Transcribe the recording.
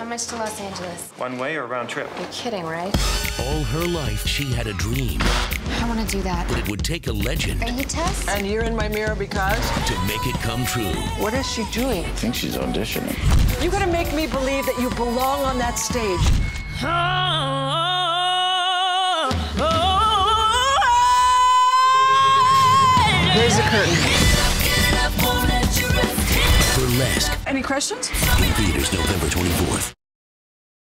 How much to Los Angeles? One way or round trip? You're kidding, right? All her life, she had a dream. I want to do that. But it would take a legend Are you Tess? And you're in my mirror because? to make it come true. What is she doing? I think she's auditioning. You're gonna make me believe that you belong on that stage. Raise the curtain. Burlesque. Any questions? In theaters November 24th.